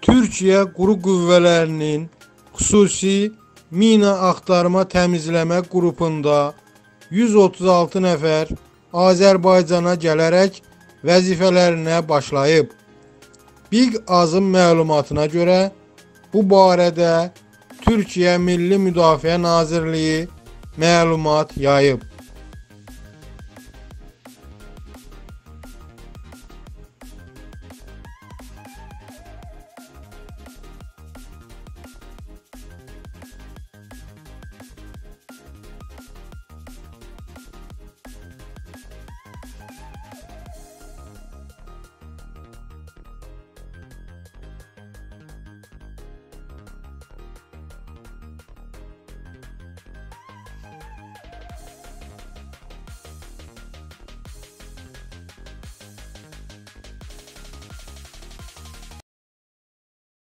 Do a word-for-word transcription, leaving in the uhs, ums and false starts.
Türkiyə Quru Qüvvələrinin xüsusi mina axtarma təmizləmə qrupunda yüz otuz altı nəfər Azərbaycana gələrək vəzifələrinə başlayıb. Big Azın məlumatına görə bu barədə Türkiyə Milli Müdafiə Nazirliyi məlumat yayıb.